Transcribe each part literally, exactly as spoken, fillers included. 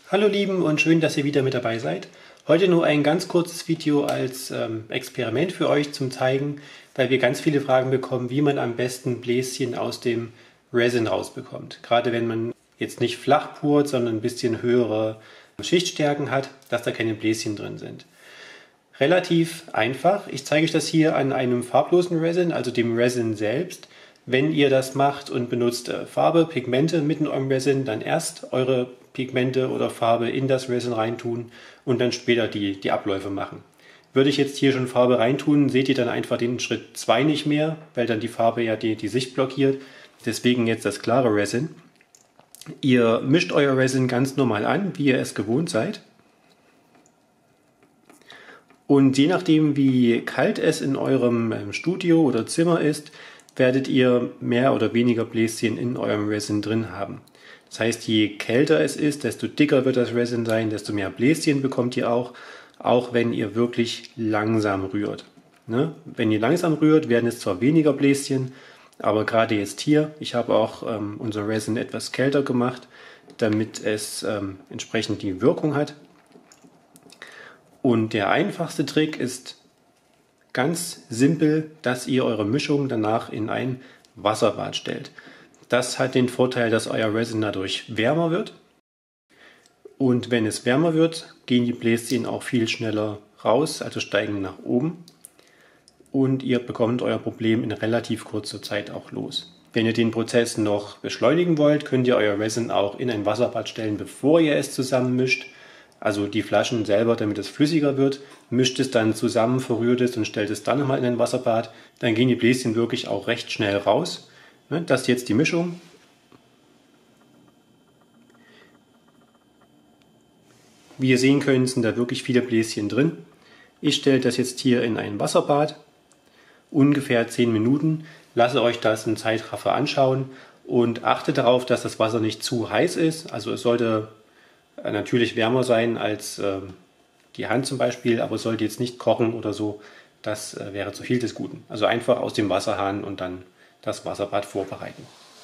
Hallo Lieben und schön, dass ihr wieder mit dabei seid. Heute nur ein ganz kurzes Video als ähm, Experiment für euch zum Zeigen, weil wir ganz viele Fragen bekommen, wie man am besten Bläschen aus dem Resin rausbekommt. Gerade wenn man jetzt nicht flach purt, sondern ein bisschen höhere Schichtstärken hat, dass da keine Bläschen drin sind. Relativ einfach. Ich zeige euch das hier an einem farblosen Resin, also dem Resin selbst. Wenn ihr das macht und benutzt äh, Farbe, Pigmente mit in eurem Resin, dann erst eure Pigmente oder Farbe in das Resin reintun und dann später die, die Abläufe machen. Würde ich jetzt hier schon Farbe reintun, seht ihr dann einfach den Schritt zwei nicht mehr, weil dann die Farbe ja die, die Sicht blockiert. Deswegen jetzt das klare Resin. Ihr mischt euer Resin ganz normal an, wie ihr es gewohnt seid. Und je nachdem, wie kalt es in eurem Studio oder Zimmer ist, werdet ihr mehr oder weniger Bläschen in eurem Resin drin haben. Das heißt, je kälter es ist, desto dicker wird das Resin sein, desto mehr Bläschen bekommt ihr auch, auch wenn ihr wirklich langsam rührt. Ne? Wenn ihr langsam rührt, werden es zwar weniger Bläschen, aber gerade jetzt hier, ich habe auch ähm, unser Resin etwas kälter gemacht, damit es ähm, entsprechend die Wirkung hat. Und der einfachste Trick ist ganz simpel, dass ihr eure Mischung danach in ein Wasserbad stellt. Das hat den Vorteil, dass euer Resin dadurch wärmer wird. Und wenn es wärmer wird, gehen die Bläschen auch viel schneller raus, also steigen nach oben. Und ihr bekommt euer Problem in relativ kurzer Zeit auch los. Wenn ihr den Prozess noch beschleunigen wollt, könnt ihr euer Resin auch in ein Wasserbad stellen, bevor ihr es zusammenmischt. Also die Flaschen selber, damit es flüssiger wird, mischt es dann zusammen, verrührt es und stellt es dann nochmal in ein Wasserbad. Dann gehen die Bläschen wirklich auch recht schnell raus. Das ist jetzt die Mischung. Wie ihr sehen könnt, sind da wirklich viele Bläschen drin. Ich stelle das jetzt hier in ein Wasserbad, ungefähr zehn Minuten. Lasse euch das im Zeitraffer anschauen und achtet darauf, dass das Wasser nicht zu heiß ist. Also es sollte natürlich wärmer sein als äh, die Hand zum Beispiel, aber es sollte jetzt nicht kochen oder so. Das äh, wäre zu viel des Guten. Also einfach aus dem Wasserhahn und dann das Wasserbad vorbereiten.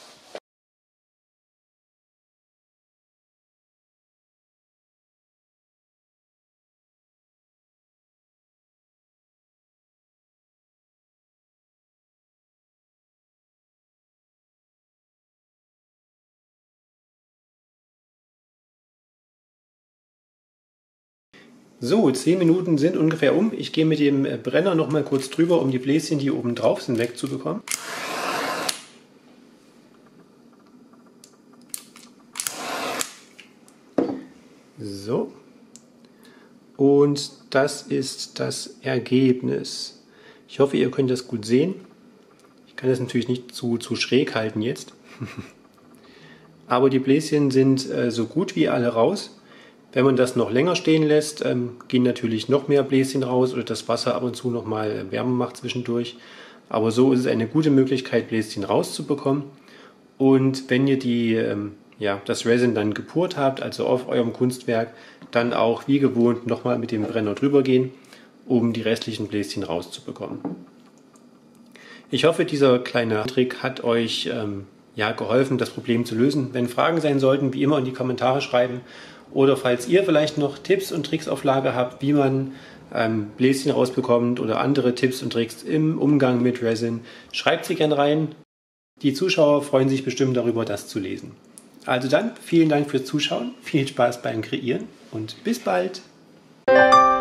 So, zehn Minuten sind ungefähr um. Ich gehe mit dem Brenner noch mal kurz drüber, um die Bläschen, die oben drauf sind, wegzubekommen. So. Und das ist das Ergebnis. Ich hoffe, ihr könnt das gut sehen. Ich kann das natürlich nicht zu, zu schräg halten jetzt. Aber die Bläschen sind äh, so gut wie alle raus. Wenn man das noch länger stehen lässt, ähm, gehen natürlich noch mehr Bläschen raus oder das Wasser ab und zu noch mal wärmer macht zwischendurch. Aber so ist es eine gute Möglichkeit, Bläschen rauszubekommen. Und wenn ihr die, ähm, ja, das Resin dann gepurt habt, also auf eurem Kunstwerk, dann auch wie gewohnt nochmal mit dem Brenner drüber gehen, um die restlichen Bläschen rauszubekommen. Ich hoffe, dieser kleine Trick hat euch ähm, ja, geholfen, das Problem zu lösen. Wenn Fragen sein sollten, wie immer in die Kommentare schreiben. Oder falls ihr vielleicht noch Tipps und Tricks auf Lager habt, wie man ähm, Bläschen rausbekommt oder andere Tipps und Tricks im Umgang mit Resin, schreibt sie gerne rein. Die Zuschauer freuen sich bestimmt darüber, das zu lesen. Also dann, vielen Dank fürs Zuschauen, viel Spaß beim Kreieren und bis bald!